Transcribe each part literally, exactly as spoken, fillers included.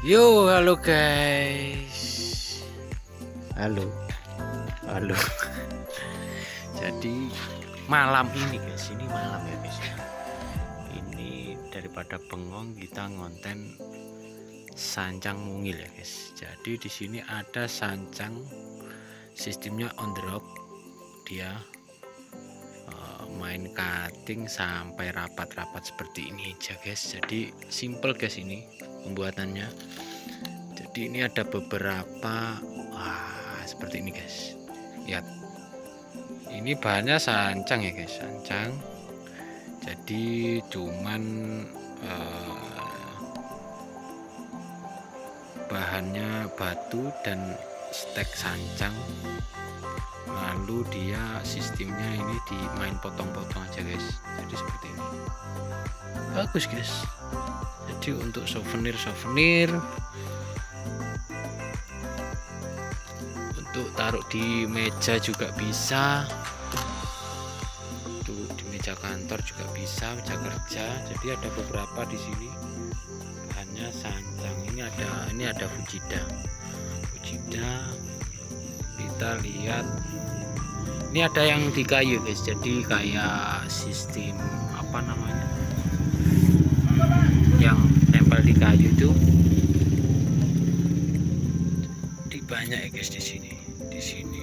Yo, halo guys. Halo. Halo. Jadi malam ini guys, ini malam ya guys. Ini daripada bengong kita ngonten sancang mungil ya guys. Jadi di sini ada sancang sistemnya on the rock. Dia uh, main cutting sampai rapat-rapat seperti ini aja guys. Jadi simple guys ini pembuatannya. Jadi ini ada beberapa, wah seperti ini guys. Lihat, ini bahannya sancang ya guys, sancang. Jadi cuman eh, bahannya batu dan stek sancang. Lalu dia sistemnya ini dimain potong-potong aja guys. Jadi seperti ini, bagus guys. Jadi untuk souvenir-souvenir, untuk taruh di meja juga bisa, tuh di meja kantor juga bisa, meja kerja. Jadi ada beberapa di sini bahannya sancang. Ini ada ini ada Fujida, Fujida. Kita lihat, ini ada yang di kayu guys. Jadi kayak sistem apa namanya, yang nempel di kayu itu. Di banyak ya guys di sini. Di sini.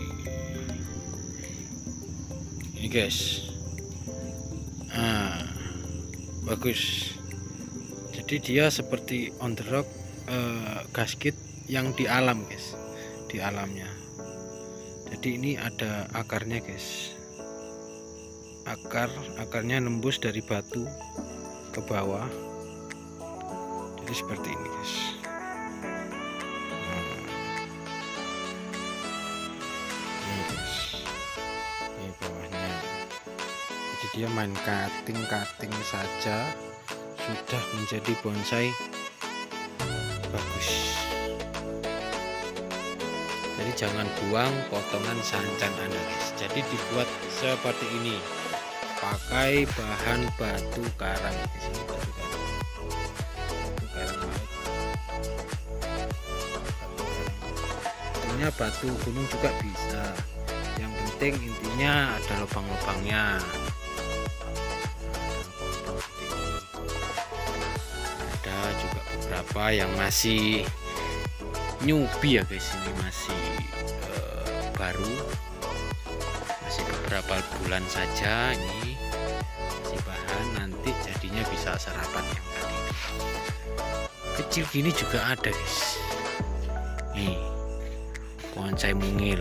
Ini guys. Ah, bagus. Jadi dia seperti on the rock eh, gasket yang di alam guys. Di alamnya. Jadi ini ada akarnya guys. Akar akarnya nembus dari batu ke bawah. Jadi seperti ini guys. Nah, ini guys, ini bawahnya. Jadi dia main cutting-cutting saja sudah menjadi bonsai bagus. Jadi jangan buang potongan sancang Anda guys. Jadi dibuat seperti ini, pakai bahan batu karang guys. Ini batu karang. Tentunya batu gunung juga bisa, yang penting intinya ada lubang-lubangnya. Ada juga beberapa yang masih newbie ya guys, ini masih uh, baru, masih beberapa bulan saja. Ini masih bahan, nanti jadinya bisa serapat yang tadi. Kecil gini juga ada guys. Nih, bonsai mungil.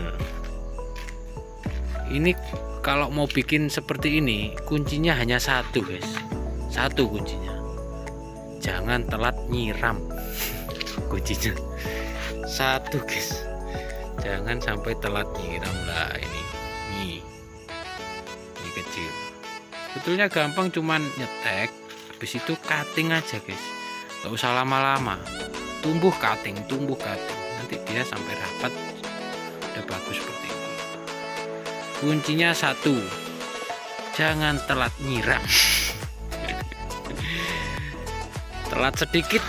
Ini kalau mau bikin seperti ini, kuncinya hanya satu guys. Satu kuncinya. Jangan telat nyiram. Kuncinya satu guys. Jangan sampai telat nyiram lah ini. Nih. Ini kecil. Sebetulnya gampang, cuman nyetek, habis itu cutting aja guys. Gak usah lama-lama, tumbuh cutting, tumbuh cutting, nanti dia sampai rapat udah bagus seperti ini. Kuncinya satu, jangan telat nyiram. Telat sedikit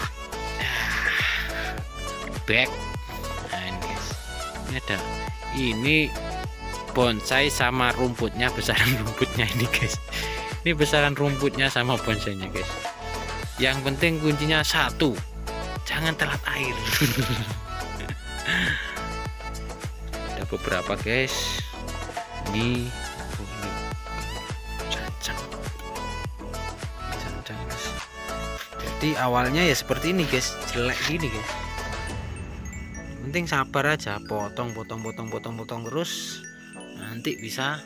back. Nah ini guys, ini ada, ini bonsai sama rumputnya, besaran rumputnya ini guys. Ini besaran rumputnya sama bonsainya guys. Yang penting kuncinya satu, jangan telat air. Ada beberapa guys. Ini, oh ini sancang. Ini sancang guys. Jadi awalnya ya seperti ini guys, jelek gini guys. Yang penting sabar aja, potong, potong, potong, potong, potong terus. Nanti bisa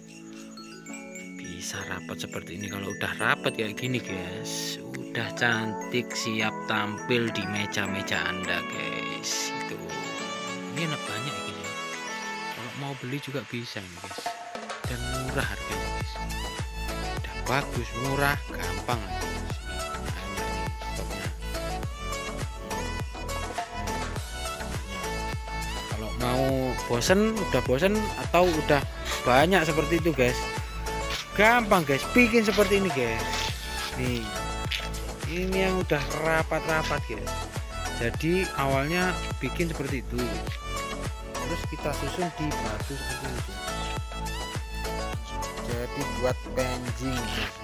bisa rapat seperti ini. Kalau udah rapat kayak gini guys, udah cantik, siap tampil di meja-meja Anda guys. Itu ini enak banyak ya guys. Kalau mau beli juga bisa ini guys, dan murah harganya guys. Udah bagus, murah, gampang guys. Ini banyak nih stoknya. Kalau mau bosen, udah bosen atau udah banyak seperti itu guys, gampang guys, bikin seperti ini guys. Nih, ini yang udah rapat-rapat guys. Jadi awalnya bikin seperti itu, terus kita susun di batu seperti itu. Jadi buat pancing.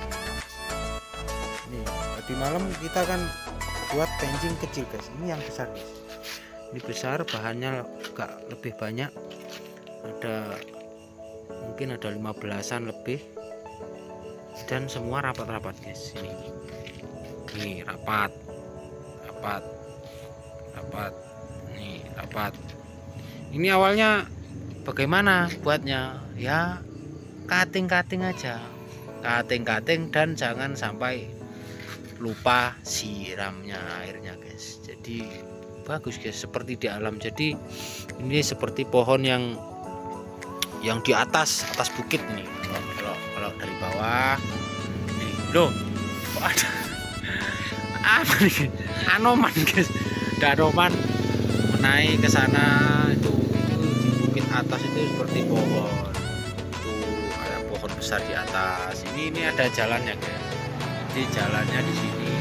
Nih tadi malam kita kan buat pancing kecil guys, ini yang besar guys. Ini besar, bahannya agak lebih banyak, ada mungkin ada lima belasan lebih, dan semua rapat-rapat guys. Ini nih rapat rapat rapat nih rapat. Ini awalnya bagaimana buatnya ya, cutting-cutting aja, cutting-cutting, dan jangan sampai lupa siramnya airnya guys. Jadi bagus guys, seperti di alam. Jadi ini seperti pohon yang yang di atas atas bukit nih. Kalau kalau dari bawah nih loh, kok ada apa nih, anoman guys, ada anoman menaik ke sana. Itu itu di bukit atas itu seperti pohon, itu ada pohon besar di atas. Ini ini ada jalannya guys. Jadi jalannya di sini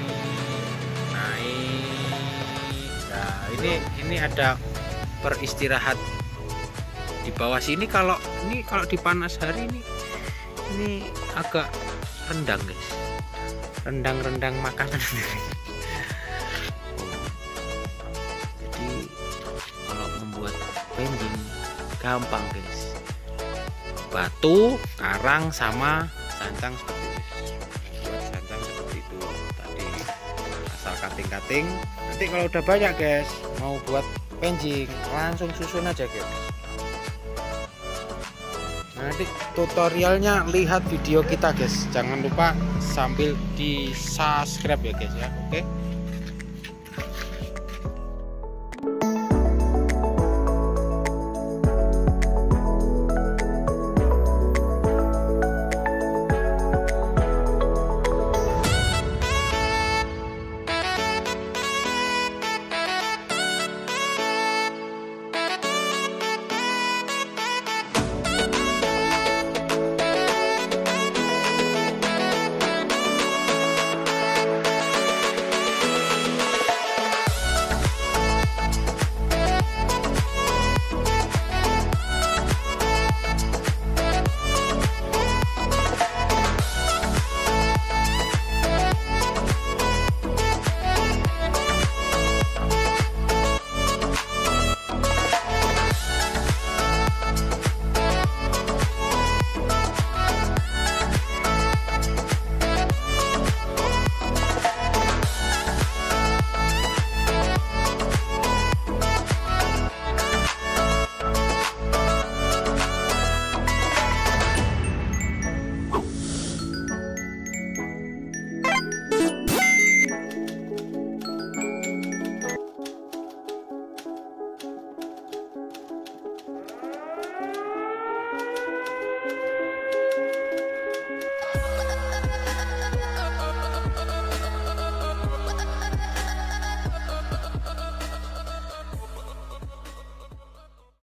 naik. Nah ini ini ada peristirahat di bawah sini. Kalau ini kalau di panas hari ini ini agak rendang guys, rendang-rendang makanan. Jadi kalau membuat pancing gampang guys, batu, karang, sama sancang seperti itu. Buat sancang seperti itu tadi, asal cutting-cutting. Nanti kalau udah banyak guys, mau buat pancing langsung susun aja guys. Nanti tutorialnya lihat video kita guys, jangan lupa sambil di subscribe ya guys ya. Oke.